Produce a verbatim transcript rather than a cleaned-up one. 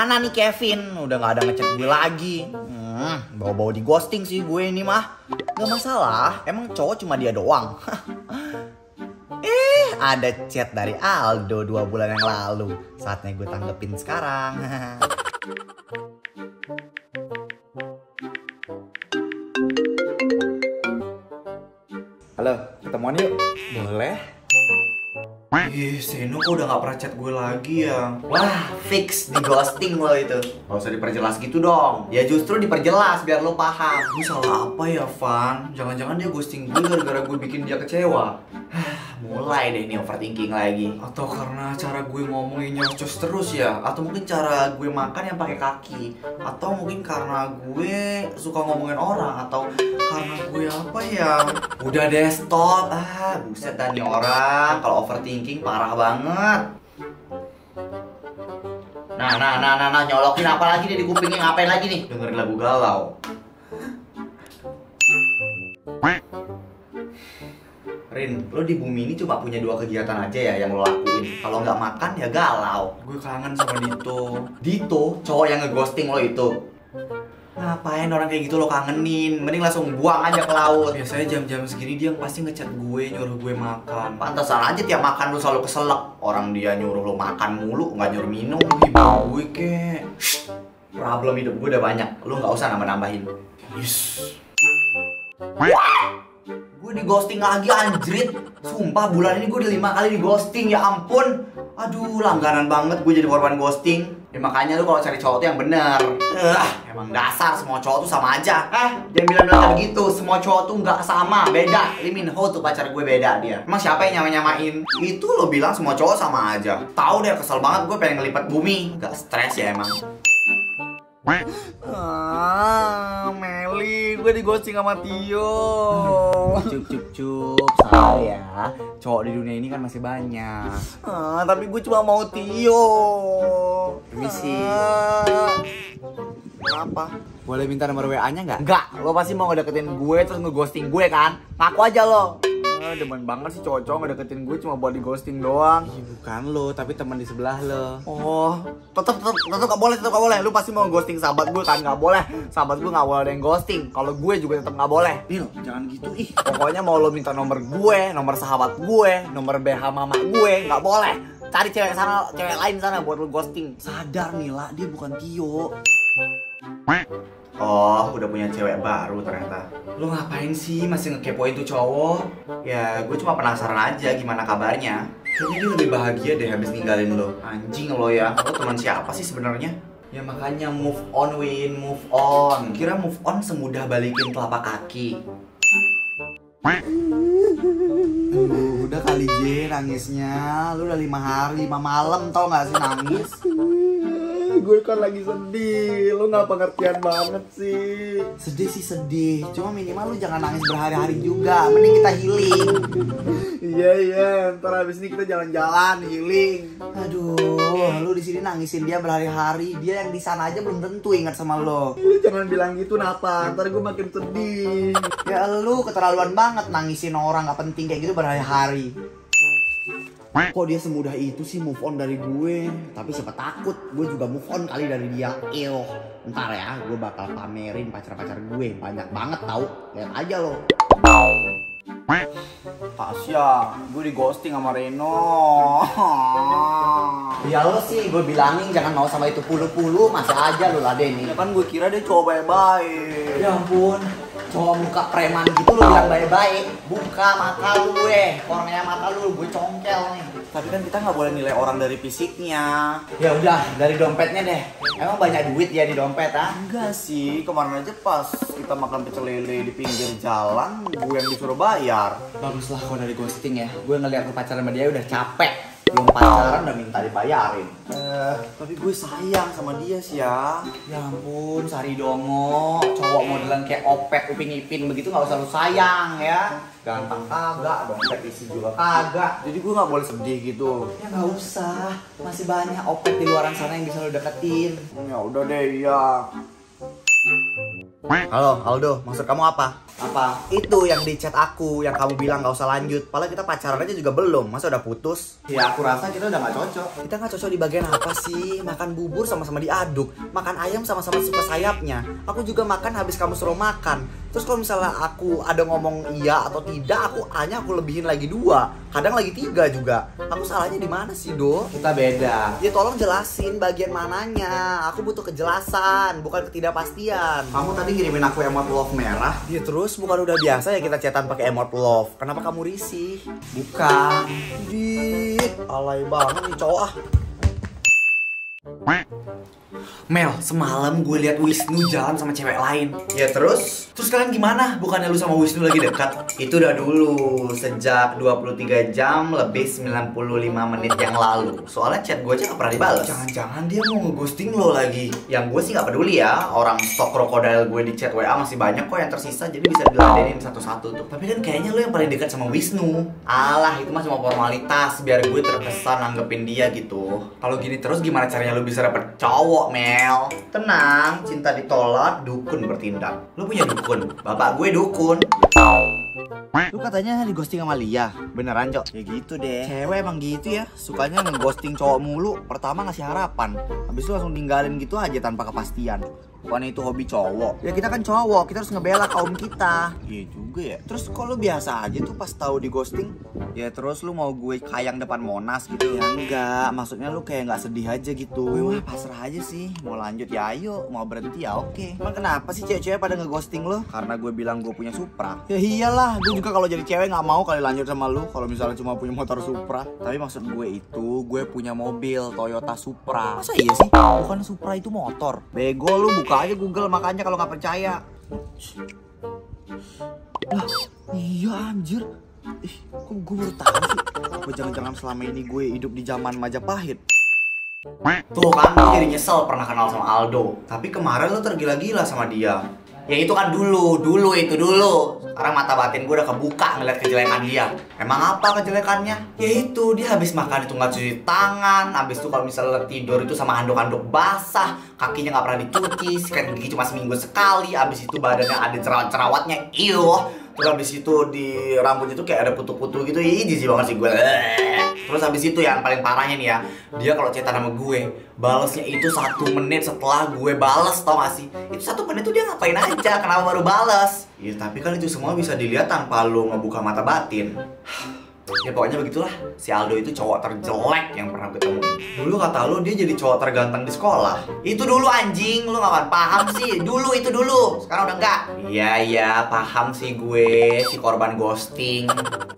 Mana nih Kevin? Udah gak ada ngechat gue lagi. Hmm, bawa-bawa di ghosting sih gue ini mah. Gak masalah, emang cowok cuma dia doang. Eh, ada chat dari Aldo dua bulan yang lalu. Saatnya gue tanggepin sekarang. Halo, ketemuan yuk. Boleh? Ih, Seno kok udah gak pernah chat gue lagi ya? Wah, fix di ghosting lo itu. Gak usah diperjelas gitu dong. Ya justru diperjelas biar lo paham. Gue salah apa ya, Van? Jangan-jangan dia ghosting gue gara-gara gue bikin dia kecewa. Mulai deh ini overthinking lagi. Atau karena cara gue ngomongin nyocos terus ya? Atau mungkin cara gue makan yang pakai kaki? Atau mungkin karena gue suka ngomongin orang? Atau karena gue apa ya? Udah deh, stop. Ah, buset dah nih orang. Kalau overthinking parah banget. Nah, nah, nah, nah, nah, nyolokin apa lagi nih di kupingnya? Ngapain lagi nih? Dengerin lagu galau. Rin, lo di bumi ini cuma punya dua kegiatan aja ya yang lo lakuin. Kalau nggak makan ya galau. Gue kangen sama Dito. Dito, cowok yang ngeghosting lo itu. Ngapain orang kayak gitu lo kangenin? Mending langsung buang aja ke laut. Biasanya jam-jam segini dia pasti ngechat gue, nyuruh gue makan. Pantesan aja tiap makan lo selalu keselak. Orang dia nyuruh lo makan mulu, nggak nyuruh minum. Ibu gue kek. Problem hidup gue udah banyak. Lo nggak usah nambah-nambahin. Yes. Gue di ghosting lagi anjrit. Sumpah bulan ini gue udah lima kali di ghosting. Ya ampun. Aduh, langganan banget gue jadi korban ghosting. Ya makanya lu kalau cari cowok tuh yang bener. uh, Emang dasar semua cowok tuh sama aja. Eh, jangan bilang-bilang gitu. Semua cowok tuh nggak sama, beda. Lee Min Ho tuh pacar gue beda dia. Emang siapa yang nyama-nyamain? Itu lo bilang semua cowok sama aja. Tahu deh, kesel banget gue pengen ngelipat bumi. Gak stres ya emang. Ah, Meli, gue di ghosting sama Tio. Cup cup cup, salah ya. Cowok di dunia ini kan masih banyak. Ah, tapi gue cuma mau Tio. Permisi. Ah, kenapa? Boleh minta nomor W A-nya nggak? Nggak, lo pasti mau ngedeketin gue terus ngeghosting gue kan? Ngaku aja lo. Ah, demen banget sih cowok-cowok ngedeketin gue cuma buat di ghosting doang. Ih, bukan lo, tapi teman di sebelah lo. Oh, tetep tetep tetep gak boleh, tetep gak boleh. Lu pasti mau ghosting sahabat gue kan? Gak boleh. Sahabat gue gak boleh ada yang ghosting. Kalau gue juga tetep gak boleh. Bil, jangan gitu ih. Pokoknya mau lo minta nomor gue, nomor sahabat gue, nomor B H mama gue, gak boleh. Cari cewek sana, cewek lain sana buat lo ghosting. Sadar Mila, dia bukan Tio. Oh, udah punya cewek baru ternyata. Lo ngapain sih masih ngekepoin tuh cowok? Ya, gue cuma penasaran aja gimana kabarnya. Kayaknya dia lebih bahagia deh habis ninggalin lo. Anjing lo ya, lo teman siapa sih sebenarnya? Ya makanya move on Win, move on. Kira move on semudah balikin telapak kaki. Duh, udah kali J nangisnya. Lu udah lima hari, lima malam tau gak sih nangis? Gue kan lagi sedih, lu gak pengertian banget sih. Sedih sih sedih, cuma minimal lu jangan nangis berhari-hari juga. Mending kita healing. Iya iya, ntar abis ini kita jalan-jalan healing. Aduh, lu di sini nangisin dia berhari-hari, dia yang di sana aja belum tentu ingat sama lo. Lu jangan bilang gitu Napa, ntar gue makin sedih. Ya lu keterlaluan banget nangisin orang gak penting kayak gitu berhari-hari. Kok dia semudah itu sih move on dari gue? Tapi siapa takut gue juga move on kali dari dia. Ew. Ntar ya gue bakal pamerin pacar-pacar gue. Banyak banget tau. Lihat aja lo. Tasya, gue di ghosting sama Reno. Ya lo sih gue bilangin jangan mau sama itu pulu-pulu. Masih aja lo ladenin. Ya kan gue kira dia cowok baik-baik. Ya ampun, cowok muka preman gitu lo bilang baik-baik. Buka mata lu weh, kornea mata lu, gue congkel nih. Tapi kan kita nggak boleh nilai orang dari fisiknya. Ya udah, dari dompetnya deh. Emang banyak duit ya di dompet ah? Enggak sih, kemarin aja pas kita makan pecel lele di pinggir jalan, gue yang disuruh bayar. Baguslah kalau dari ghosting ya. Gue ngeliat lu pacaran sama dia udah capek. Belum pacaran udah minta dibayarin. Eh, tapi gue sayang sama dia sih ya. Ya ampun, Sari Dongo, cowok modelan kayak Opet, Upin Ipin begitu nggak usah lu sayang ya. Ganteng kagak, dompet isi juga kagak. Jadi gue nggak boleh sedih gitu. Ya nggak usah, masih banyak Opet di luaran sana yang bisa lu deketin. Ya udah deh, iya. Halo Aldo, maksud kamu apa? Apa? Itu yang di chat aku, yang kamu bilang gak usah lanjut. Padahal kita pacaran aja juga belum, masa udah putus? Ya aku rasa kita udah gak cocok. Kita gak cocok di bagian apa sih? Makan bubur sama-sama diaduk, makan ayam sama-sama suka sayapnya. Aku juga makan habis kamu suruh makan. Terus kalau misalnya aku ada ngomong iya atau tidak, aku hanya aku lebihin lagi dua, kadang lagi tiga juga. Aku salahnya di mana sih, Do? Kita beda. Ya tolong jelasin bagian mananya. Aku butuh kejelasan, bukan ketidakpastian. Kamu tadi ngirimin aku emot love merah. Ya terus bukan udah biasa ya kita chatan pakai emot love. Kenapa kamu risih? Bukan. Di alay banget nih cowok ah. Mel, semalam gue lihat Wisnu jalan sama cewek lain. Ya terus? Terus kalian gimana? Bukannya lu sama Wisnu lagi dekat? Itu udah dulu, sejak dua puluh tiga jam lebih sembilan puluh lima menit yang lalu. Soalnya chat gue aja gak pernah dibales. Jangan-jangan dia mau ngeghosting lo lagi. Yang gue sih gak peduli ya. Orang stok krokodil gue di chat W A masih banyak kok yang tersisa. Jadi bisa diladenin satu-satu tuh. Tapi kan kayaknya lo yang paling dekat sama Wisnu. Alah, itu mah cuma formalitas biar gue terkesan nanggepin dia gitu. Kalau gini terus gimana caranya lo bisa dapet cowok, Mel? Tenang, cinta ditolak, dukun bertindak. Lu punya dukun? Bapak gue dukun. Lu katanya di ghosting sama Lia. Beneran, Cok? Ya gitu deh. Cewek emang gitu ya, sukanya ngeghosting cowok mulu. Pertama ngasih harapan, habis itu langsung tinggalin gitu aja tanpa kepastian. Bukannya itu hobi cowok. Ya kita kan cowok, kita harus ngebela kaum kita. Iya juga ya. Terus kok lu biasa aja tuh pas tahu di ghosting? Ya terus lu mau gue kayang depan Monas gitu? Ya enggak, maksudnya lu kayak nggak sedih aja gitu. Gue mah pasrah aja sih. Mau lanjut ya ayo, mau berhenti ya oke. Emang kenapa sih cewek-cewek pada ngeghosting lu? Karena gue bilang gue punya Supra. Ya iyalah, gue juga kalau jadi cewek nggak mau kali lanjut sama lu kalau misalnya cuma punya motor Supra. Tapi maksud gue itu, gue punya mobil Toyota Supra. Masa iya sih? Bukan Supra itu motor. Bego lu, buka aja Google makanya kalau nggak percaya. Lah, iya anjir. Ih, kok gue baru tahu sih? Apa jangan-jangan selama ini gue hidup di zaman Majapahit? Tuh kan, lu jadi nyesel pernah kenal sama Aldo. Tapi kemarin lu tergila-gila sama dia. Ya itu kan dulu, dulu itu dulu. Sekarang mata batin gue udah kebuka ngeliat kejelekan dia. Emang apa kejelekannya? Ya itu, dia habis makan itu nggak cuci tangan. Habis itu kalau misalnya tidur itu sama handuk-handuk basah. Kakinya nggak pernah dicuci, sikat gigi cuma seminggu sekali. Habis itu badannya ada jerawat-jerawatnya, iyo. Terus habis itu di rambutnya tuh kayak ada kutu-kutu gitu. Ih, jijik banget sih gue. Terus habis itu yang paling parahnya nih ya, dia kalau chatan sama gue, balesnya itu satu menit setelah gue bales, tau gak sih? Itu satu menit tuh dia ngapain aja, kenapa baru bales? Ya tapi kan itu semua bisa dilihat tanpa lo ngebuka mata batin. Ya pokoknya begitulah, si Aldo itu cowok terjelek yang pernah gue temuin. Dulu kata lo dia jadi cowok terganteng di sekolah. Itu dulu anjing, lo gak paham sih. Dulu itu dulu, sekarang udah enggak. Iya iya, paham sih gue, si korban ghosting.